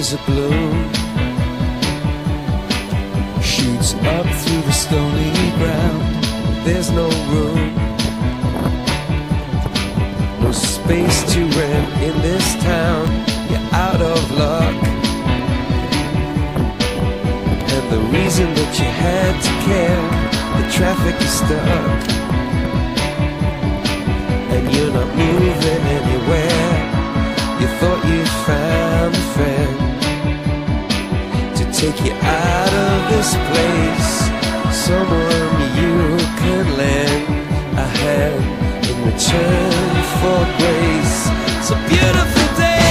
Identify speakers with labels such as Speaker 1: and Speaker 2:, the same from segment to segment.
Speaker 1: colors of blue shoots up through the stony ground. There's no room, no space to rent in this town. You're out of luck, and the reason that you had to care, the traffic is stuck, and you're not moving anywhere. You thought you'd found a friend to take you out of this place, someone you could lend a hand in return for grace. It's a beautiful day.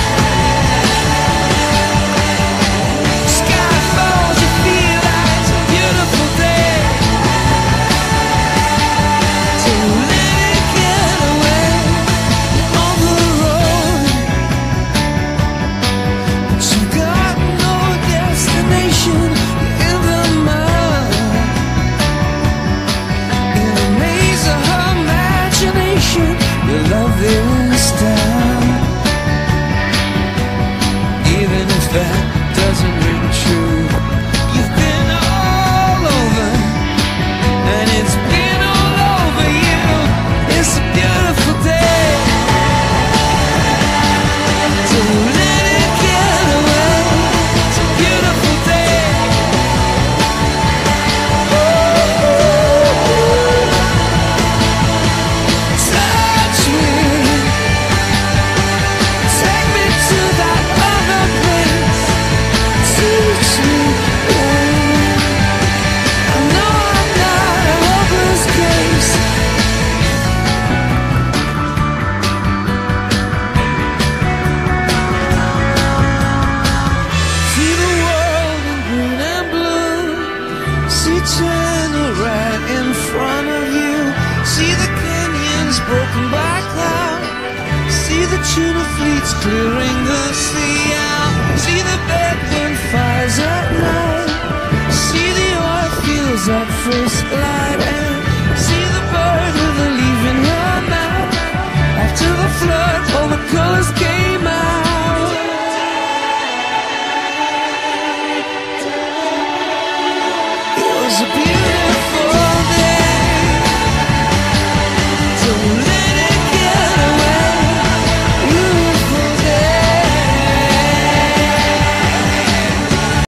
Speaker 1: Sky falls, you feel like it's a beautiful day. So let it get away on the road, but you've got no destination. You're in the mud, in a maze of imagination. Your love is down, even if that doesn't ring true. You've been all over, and it's been all over you. It's a beautiful day, so let it get away. It's a beautiful day. Touch me, take me to that other place. Teach me, I know I'm not a hopeless case. See the world in green and blue. See China right in front of you. See the canyons broken by cloud. See the tuna fleets clearing the sea out. See the bedroom fires at night. See the oil fields at first light. And see the bird with a leaf in her mouth. After the flood, all the colors came out. It was a beautiful